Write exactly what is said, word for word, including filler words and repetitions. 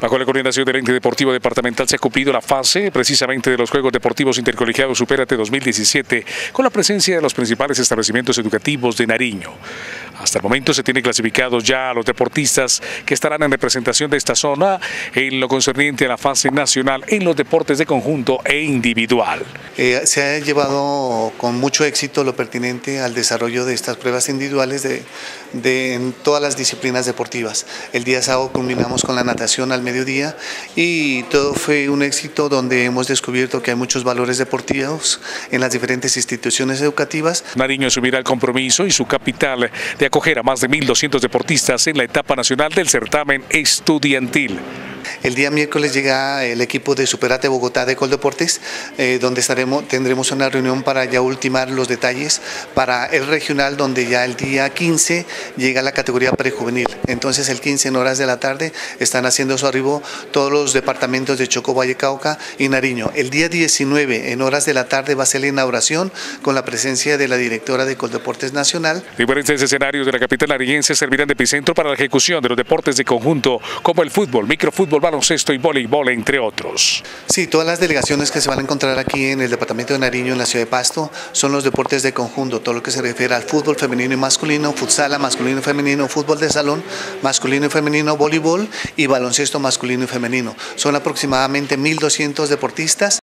Bajo la coordinación del ente deportivo departamental se ha cumplido la fase precisamente de los Juegos Deportivos Intercolegiados Supérate dos mil diecisiete con la presencia de los principales establecimientos educativos de Nariño. Hasta el momento se tienen clasificados ya a los deportistas que estarán en representación de esta zona en lo concerniente a la fase nacional en los deportes de conjunto e individual. Eh, se ha llevado con mucho éxito lo pertinente al desarrollo de estas pruebas individuales de, de, en todas las disciplinas deportivas. El día sábado culminamos con la natación al mediodía y todo fue un éxito donde hemos descubierto que hay muchos valores deportivos en las diferentes instituciones educativas. Nariño asumirá el compromiso y su capital de acoger a más de mil doscientos deportistas en la etapa nacional del certamen estudiantil. El día miércoles llega el equipo de Superate Bogotá de Coldeportes, eh, donde estaremos, tendremos una reunión para ya ultimar los detalles para el regional, donde ya el día quince llega la categoría prejuvenil. Entonces el quince en horas de la tarde están haciendo su arribo todos los departamentos de Chocó, Valle, Cauca y Nariño. El día diecinueve en horas de la tarde va a ser la inauguración con la presencia de la directora de Coldeportes Nacional. Diferentes escenarios de la capital nariñense servirán de epicentro para la ejecución de los deportes de conjunto como el fútbol, microfútbol, baloncesto y voleibol, entre otros. Sí, todas las delegaciones que se van a encontrar aquí en el departamento de Nariño, en la ciudad de Pasto, son los deportes de conjunto, todo lo que se refiere al fútbol femenino y masculino, futsal masculino y femenino, fútbol de salón masculino y femenino, voleibol y baloncesto masculino y femenino. Son aproximadamente mil doscientos deportistas.